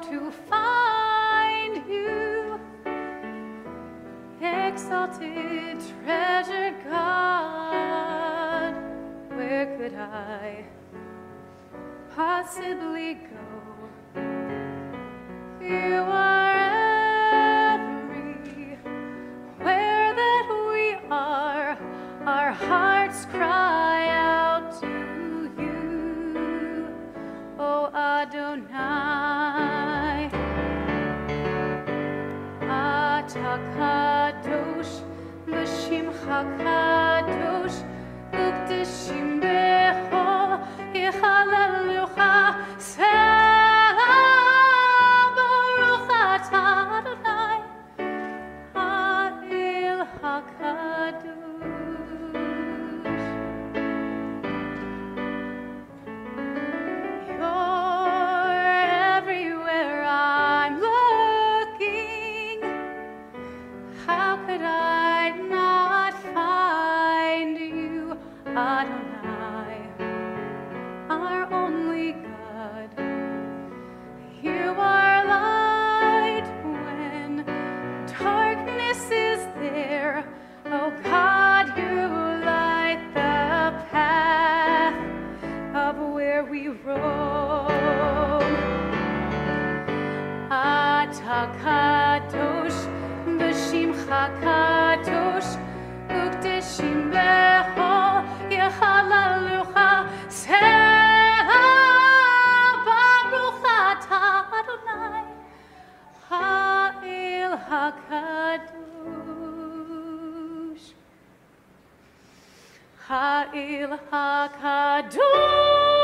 to find you, exalted treasure God. Where could I possibly go? You are everywhere that we are. Our hearts cry out to you, O Adonai. Atah Kadosh, B'Shimcha Kadosh, Ukdeshim bechol Yichalelucha. Baruch atah Adonai, Ha'el HaKadosh. You're everywhere I'm looking. How could I not find you, Adonai, our only God? You are light when darkness is there. Oh God, you light the path of where we roam. Atah Kadosh, B'Shimcha Kadosh, Ukdeshim bechol Yichalelucha. Baruch atah Adonai, Ha'el HaKadosh, Ha'el HaKadosh.